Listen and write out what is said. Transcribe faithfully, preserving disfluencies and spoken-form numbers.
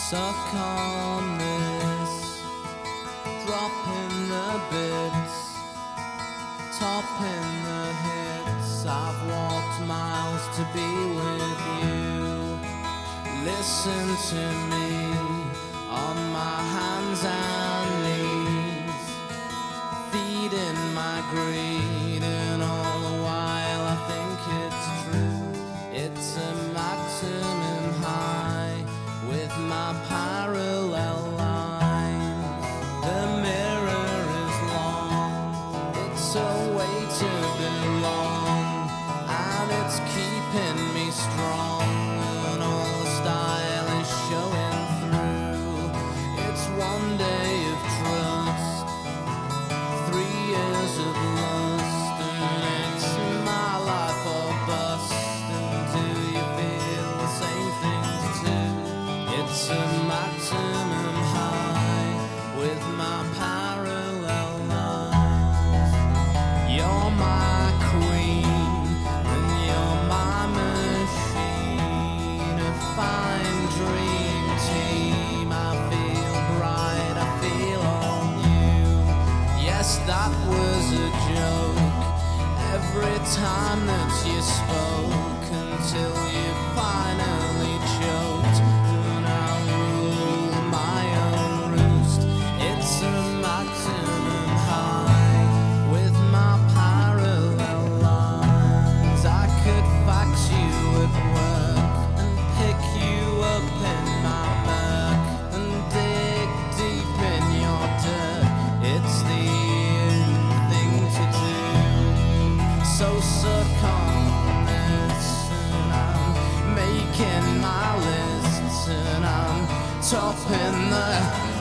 Suck on this, dropping the bits, topping the hits. I've walked miles to be with you. Listen to me on my hands and knees, feeding my greed, and all the while I think it's true. It's a maximum high with my parallel lines. The mirror is long, it's a way to belong, and it's keeping me strong, and all the style is showing through. It's one day of trust, three years of lust, and it's my life or bust. And do you feel the same things too? It's a maximum high with my parallel lines. You're my queen and you're my machine, a fine dream team. I feel bright, I feel on you. Yes, that was a joke every time that you spoke, until you finally choked. And I rule my own roost. It's a maximum high with my parallel lines. I could fax you at work and pick you up in my murk and dig deep in your dirt. It's the thing to do. So suck on this, and I'm making my lists, and I'm topping the